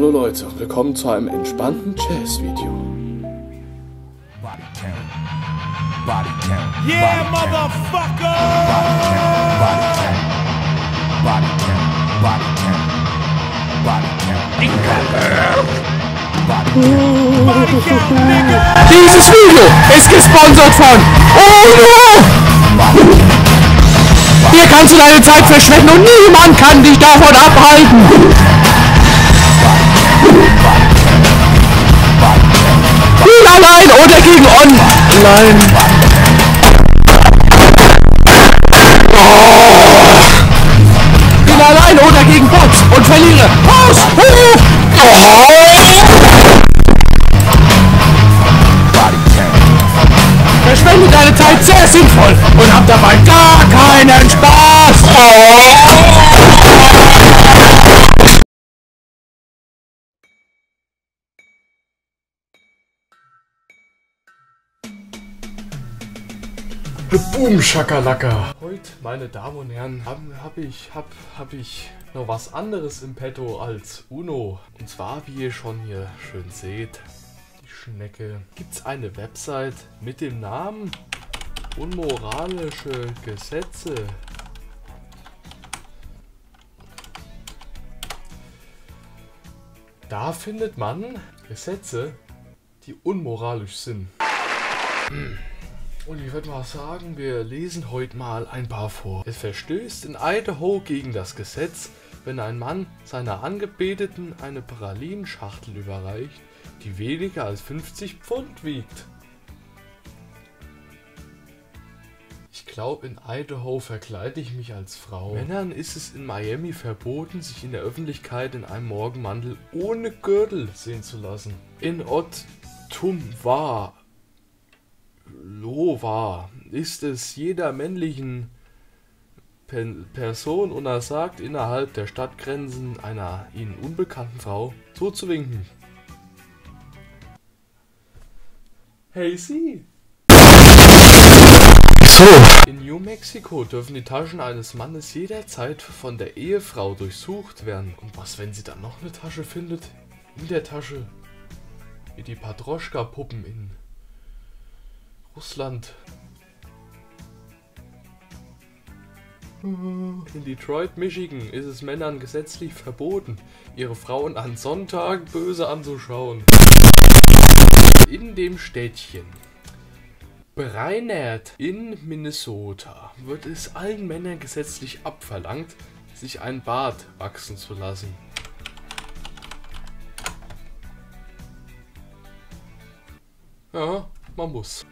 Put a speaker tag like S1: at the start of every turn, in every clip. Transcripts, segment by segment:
S1: Hallo Leute, willkommen zu einem entspannten Jazz-Video.
S2: Yeah, motherfucker!
S1: Dieses Video ist gesponsert von UNO! Hier kannst du deine Zeit verschwenden und niemand kann dich davon abhalten! Spiel allein oder gegen online! Spiel allein oder gegen Bots und verliere! Verschwende deine Zeit sehr sinnvoll und hab dabei gar keinen Spaß! Boom, Schakalaka! Heute, meine Damen und Herren, hab ich noch was anderes im Petto als UNO. Und zwar, wie ihr schon hier schön seht, die Schnecke, gibt's eine Website mit dem Namen Unmoralische Gesetze. Da findet man Gesetze, die unmoralisch sind. Und ich würde mal sagen, wir lesen heute mal ein paar vor. Es verstößt in Idaho gegen das Gesetz, wenn ein Mann seiner Angebeteten eine Pralinenschachtel überreicht, die weniger als 50 Pfund wiegt. Ich glaube, in Idaho verkleide ich mich als Frau. Männern ist es in Miami verboten, sich in der Öffentlichkeit in einem Morgenmantel ohne Gürtel sehen zu lassen. In Ottumwa Iowa ist es jeder männlichen Person untersagt, innerhalb der Stadtgrenzen einer ihnen unbekannten Frau zuzuwinken. Hey Sie! So. In New Mexico dürfen die Taschen eines Mannes jederzeit von der Ehefrau durchsucht werden. Und was, wenn sie dann noch eine Tasche findet? In der Tasche, wie die Padroschka-Puppen in Russland. In Detroit, Michigan ist es Männern gesetzlich verboten, ihre Frauen an Sonntagen böse anzuschauen. In dem Städtchen Brainerd in Minnesota wird es allen Männern gesetzlich abverlangt, sich einen Bart wachsen zu lassen. Ja, man muss.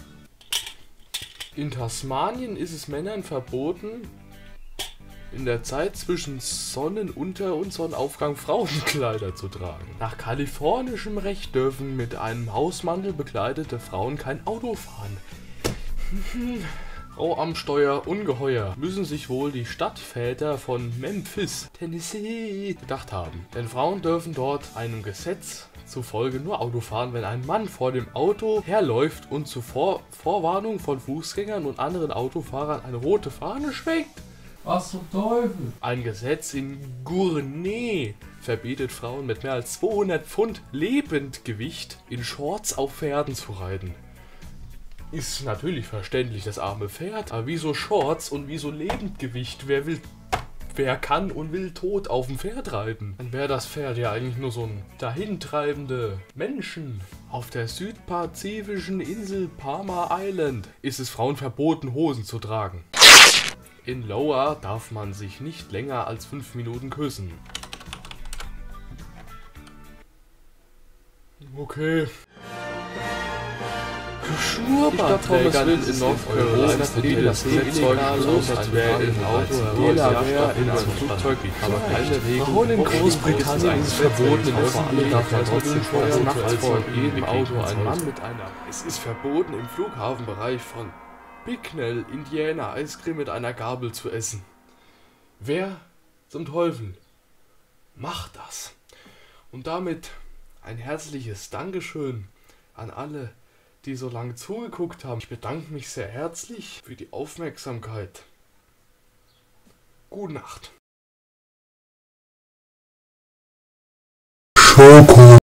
S1: In Tasmanien ist es Männern verboten, in der Zeit zwischen Sonnenunter- und Sonnenaufgang Frauenkleider zu tragen. Nach kalifornischem Recht dürfen mit einem Hausmantel bekleidete Frauen kein Auto fahren. Frau am Steuer ungeheuer, müssen sich wohl die Stadtväter von Memphis, Tennessee, gedacht haben. Denn Frauen dürfen dort einem Gesetz zufolge nur Auto fahren, wenn ein Mann vor dem Auto herläuft und zur Vorwarnung von Fußgängern und anderen Autofahrern eine rote Fahne schwenkt. Was zum Teufel? Ein Gesetz in Gournay verbietet Frauen mit mehr als 200 Pfund Lebendgewicht in Shorts auf Pferden zu reiten. Ist natürlich verständlich, das arme Pferd, aber wieso Shorts und wieso Lebendgewicht? Wer kann und will tot auf dem Pferd reiten? Dann wäre das Pferd ja eigentlich nur so ein dahintreibende Menschen. Auf der südpazifischen Insel Palmer Island ist es Frauen verboten, Hosen zu tragen. In Lower darf man sich nicht länger als 5 Minuten küssen. Okay. Schnurrbartträgern in North Carolina verdienen das Flugzeug so, als wäre im Auto in einem Flugzeug, aber keine Frauen in Großbritannien ist es verboten, in öffentlichen darf man trotzdem steuern, nachts vor jedem Auto ein Mann mit einer. Es ist verboten, im Flughafenbereich von Bicknell, Indiana, Eiscreme mit einer Gabel zu essen. Wer zum Teufel macht das? Und damit ein herzliches Dankeschön an alle, die so lange zugeguckt haben. Ich bedanke mich sehr herzlich für die Aufmerksamkeit. Gute Nacht.
S2: Schoko.